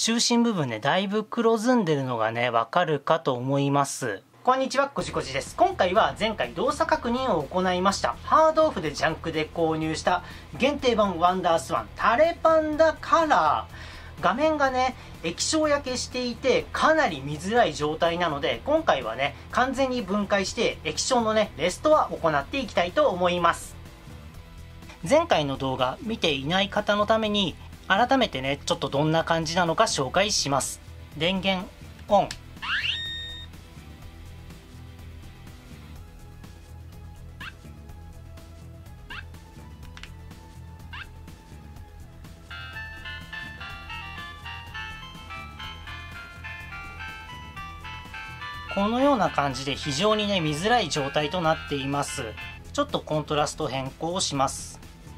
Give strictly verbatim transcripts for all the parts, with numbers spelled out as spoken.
中心部分ねだいぶ黒ずんでるのがねわかるかと思います。こんにちは、こじこじです。今回は前回動作確認を行いましたハードオフでジャンクで購入した限定版ワンダースワンタレパンダカラー、画面がね液晶焼けしていてかなり見づらい状態なので、今回はね完全に分解して液晶のねレストアを行っていきたいと思います。前回の動画見ていない方のために改めてねちょっとどんな感じなのか紹介します。電源オン。このような感じで非常にね見づらい状態となっています。ちょっとコントラスト変更をします。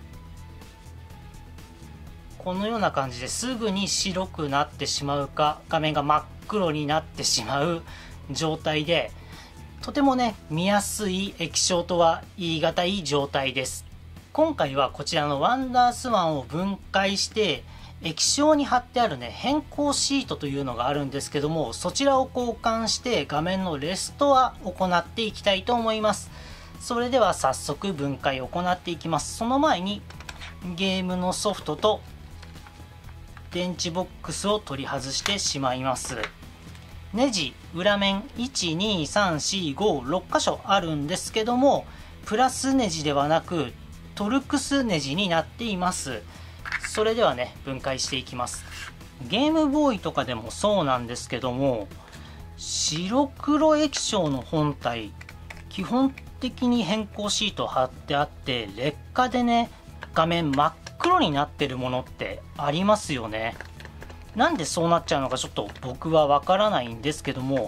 このような感じですぐに白くなってしまうか画面が真っ黒になってしまう状態で、とてもね見やすい液晶とは言い難い状態です。今回はこちらのワンダースワンを分解して液晶に貼ってあるね変更シートというのがあるんですけども、そちらを交換して画面のレストアを行っていきたいと思います。それでは早速分解を行っていきます。その前にゲームのソフトと電池ボックスを取り外してしまいます。ネジ裏面いちにさんしごろっ箇所あるんですけども、プラスネジではなくトルクスネジになっています。それではね分解していきます。ゲームボーイとかでもそうなんですけども、白黒液晶の本体基本的に変更シート貼ってあって劣化でね画面真っ黒になってるものってありますよね。なんでそうなっちゃうのかちょっと僕はわからないんですけども、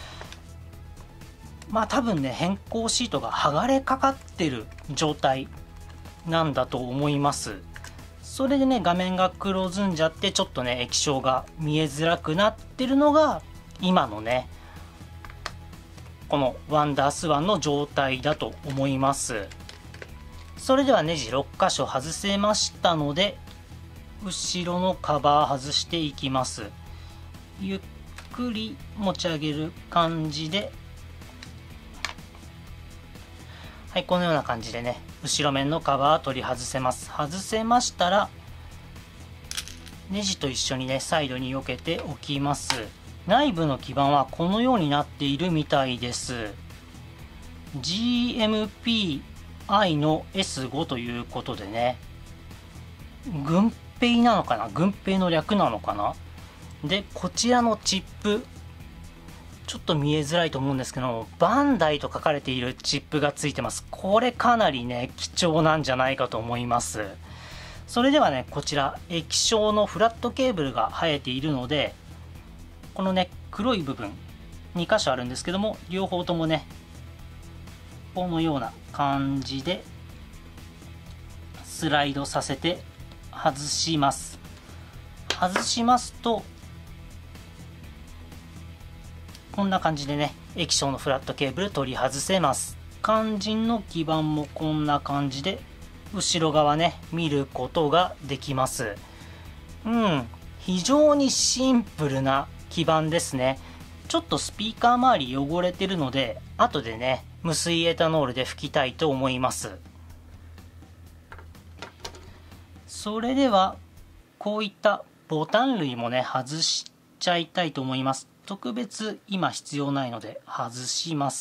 まあ多分ね変更シートが剥がれかかってる状態なんだと思います。それでね画面が黒ずんじゃってちょっとね液晶が見えづらくなってるのが今のねこのワンダースワンの状態だと思います。それではネジろっ箇所外せましたので後ろのカバー外していきます。ゆっくり持ち上げる感じで、はい、このような感じでね後ろ面のカバー取り外せます。外せましたらネジと一緒にねサイドに避けておきます。内部の基板はこのようになっているみたいです。 ジーエムピーアイ の エスご ということでね、軍兵なのかな、軍兵の略なのかな。でこちらのチップちょっと見えづらいと思うんですけど、バンダイと書かれているチップがついてます。これかなりね貴重なんじゃないかと思います。それではねこちら液晶のフラットケーブルが生えているので、このね黒い部分に箇所あるんですけども、両方ともねこのような感じでスライドさせて外します。外しますとこんな感じでね液晶のフラットケーブル取り外せます。肝心の基板もこんな感じで後ろ側ね見ることができます。うん非常にシンプルな基板ですね。ちょっとスピーカー周り汚れてるので後でね無水エタノールで拭きたいと思います。それではこういったボタン類もね外しちゃいたいと思います。特別今必要ないので外します。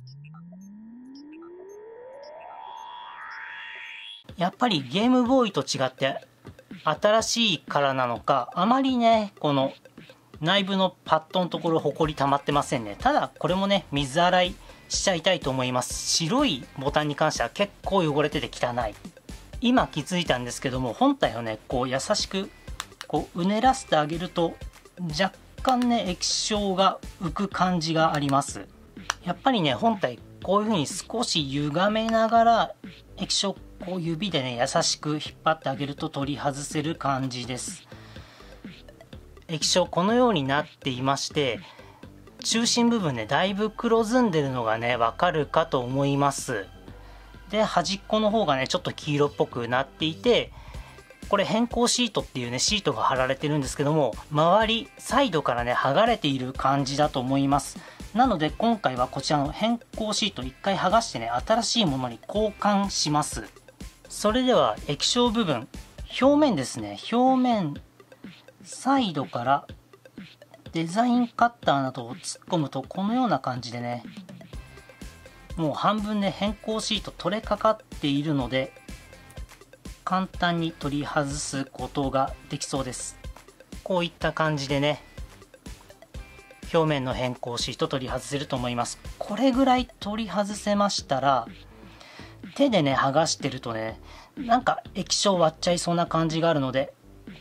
やっぱりゲームボーイと違って新しいからなのかあまりねこの内部のパッドのところほこり溜まってませんね。ただこれもね水洗いしちゃいたいと思います。白いボタンに関しては結構汚れてて汚い。今気づいたんですけども、本体をねこう優しくこううねらせてあげると若干ね液晶が浮く感じがあります。やっぱりね本体こういう風に少し歪めながら液晶こう指でね優しく引っ張ってあげると取り外せる感じです。液晶このようになっていまして、中心部分ねだいぶ黒ずんでるのがねわかるかと思います。で端っこの方がねちょっと黄色っぽくなっていて、 これ変更シートっていうねシートが貼られてるんですけども、周りサイドからね剥がれている感じだと思います。なので今回はこちらの変更シート一回剥がしてね、新しいものに交換します。それでは液晶部分、表面ですね、表面サイドからデザインカッターなどを突っ込むとこのような感じでね、もう半分ね変更シート取れかかっているので簡単に取り外すことができそうです。こういった感じでね表面の変更シート取り外せると思います。これぐらい取り外せましたら、手でね剥がしてるとねなんか液晶割っちゃいそうな感じがあるので、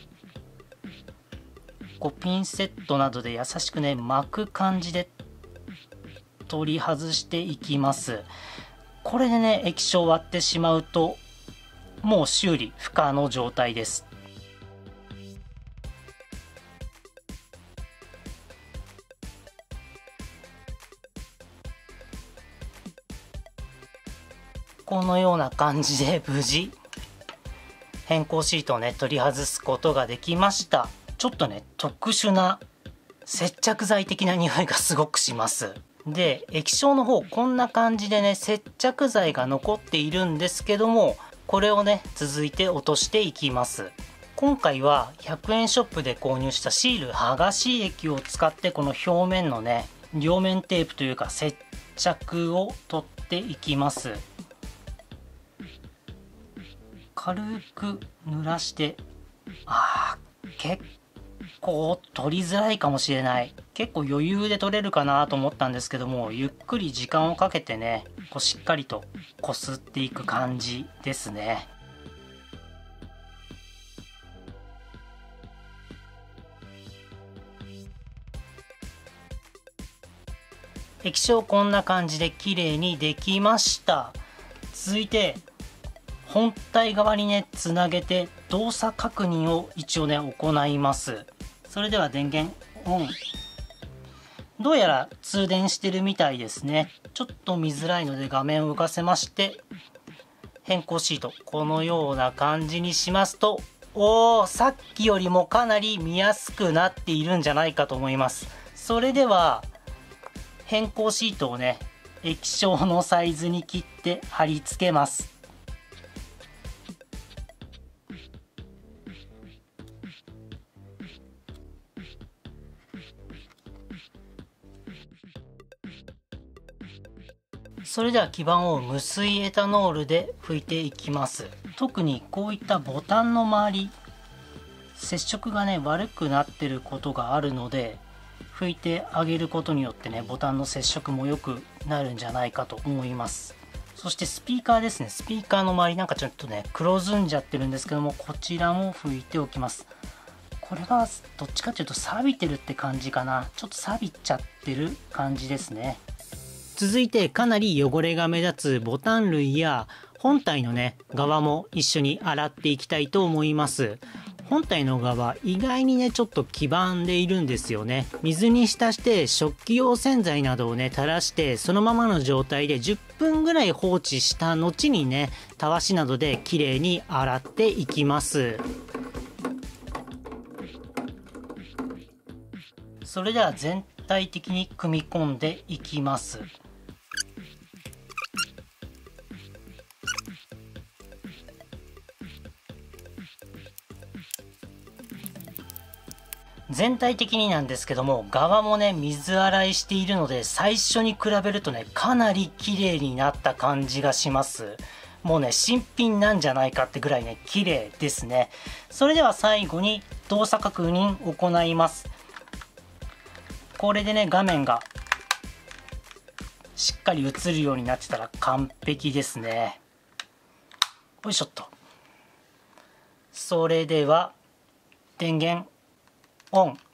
こうピンセットなどで優しくね巻く感じで取り外していきます。これでね液晶割ってしまうともう修理不可の状態です。このような感じで無事変更シートをね取り外すことができました。ちょっとね特殊な接着剤的な匂いがすごくします。で液晶の方こんな感じでね接着剤が残っているんですけども、これをね続いて落としていきます。今回はひゃくえんショップで購入したシール剥がし液を使ってこの表面のね両面テープというか接着を取っていきます。軽く濡らして、あー結構取りづらいかもしれない。結構余裕で取れるかなと思ったんですけども、ゆっくり時間をかけてねこうしっかりとこすっていく感じですね。液晶こんな感じで綺麗にできました。続いて本体側にねつなげて動作確認を一応ね行います。それでは電源オン。どうやら通電してるみたいですね。ちょっと見づらいので画面を動かせまして、変更シートこのような感じにしますと、おーさっきよりもかなり見やすくなっているんじゃないかと思います。それでは変更シートをね液晶のサイズに切って貼り付けます。それでは基板を無水エタノールで拭いていきます。特にこういったボタンの周り接触がね悪くなってることがあるので、拭いてあげることによってねボタンの接触も良くなるんじゃないかと思います。そしてスピーカーですね、スピーカーの周りなんかちょっとね黒ずんじゃってるんですけども、こちらも拭いておきます。これがどっちかというと錆びてるって感じかな。ちょっと錆びちゃってる感じですね。続いてかなり汚れが目立つボタン類や本体のね側も一緒に洗っていきたいと思います。本体の側意外にねちょっと黄ばんでいるんですよね。水に浸して食器用洗剤などをね垂らしてそのままの状態でじゅっぷんぐらい放置した後にねたわしなどできれいに洗っていきます。それでは全体的に組み込んでいきます。全体的になんですけども、側もね水洗いしているので最初に比べるとねかなり綺麗になった感じがします。もうね新品なんじゃないかってぐらいね綺麗ですね。それでは最後に動作確認行います。これでね画面がしっかり映るようになってたら完璧ですね。よいしょっと。それでは電源オン。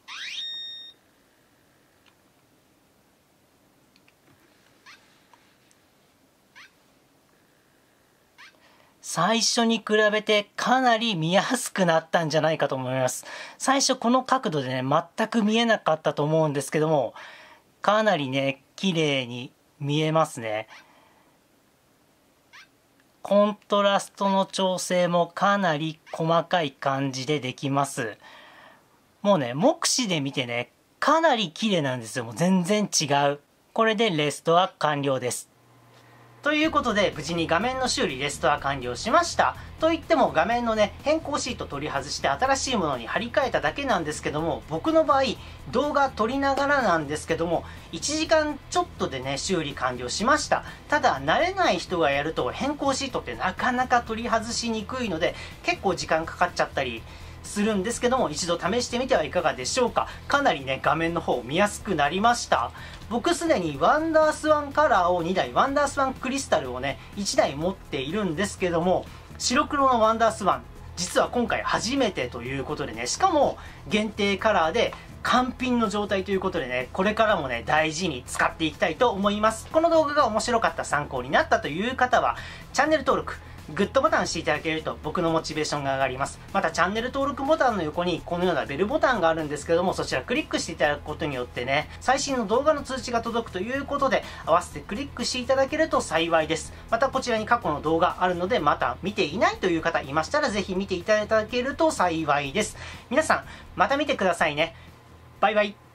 最初に比べてかなり見やすくなったんじゃないかと思います。最初この角度でね全く見えなかったと思うんですけども、かなりね綺麗に見えますね。 コントラストの調整もかなり細かい感じでできます。もうね、目視で見てね、かなり綺麗なんですよ。もう全然違う。これでレストア完了です。ということで、無事に画面の修理、レストア完了しました。といっても画面のね、変更シート取り外して新しいものに貼り替えただけなんですけども、僕の場合、動画撮りながらなんですけども、いちじかんちょっとでね、修理完了しました。ただ、慣れない人がやると変更シートってなかなか取り外しにくいので、結構時間かかっちゃったり、するんですけども、一度試してみてはいかがでしょうか。かなりね、画面の方見やすくなりました。僕すでにワンダースワンカラーをにだい、ワンダースワンクリスタルをねいちだい持っているんですけども、白黒のワンダースワン実は今回初めてということでね、しかも限定カラーで完品の状態ということでね、これからもね大事に使っていきたいと思います。この動画が面白かった、参考になったという方はチャンネル登録、グッドボタンしていただけると僕のモチベーションが上がります。またチャンネル登録ボタンの横にこのようなベルボタンがあるんですけども、そちらクリックしていただくことによってね、最新の動画の通知が届くということで、合わせてクリックしていただけると幸いです。またこちらに過去の動画あるので、また見ていないという方いましたらぜひ見ていただけると幸いです。皆さんまた見てくださいね。バイバイ。